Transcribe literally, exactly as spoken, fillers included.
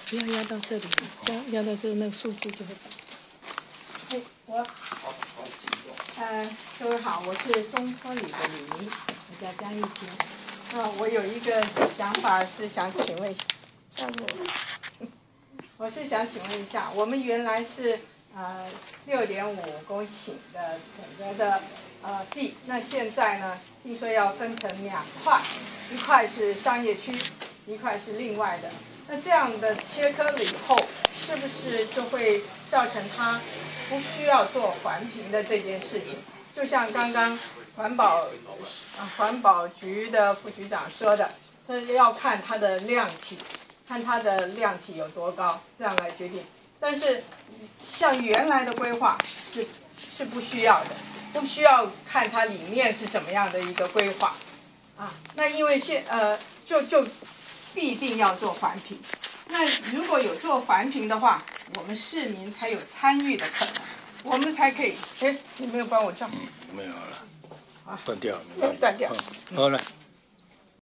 不要压到这里，这样压到这那个数字就会。 哎，我，呃，各位好，我是中科里的李明，我叫江一平。呃，我有一个想法是想请问一下，下面，我是想请问一下，我们原来是呃六点五公顷的整个的呃地，那现在呢，听说要分成两块，一块是商业区，一块是另外的。那这样的切割了以后，是不是就会造成它不需要做环评的这件事情？就像刚刚环保啊环保局的副局长说的，他要看它的量体，看它的量体有多高，这样来决定。但是像原来的规划是是不需要的，不需要看它里面是怎么样的一个规划啊。那因为现呃就就必定要做环评。那如果有做环评的话，我们市民才有参与的可能，我们才可以。哎，你没有帮我照？ 没有了， 啊， 断掉了， 断掉。 好了。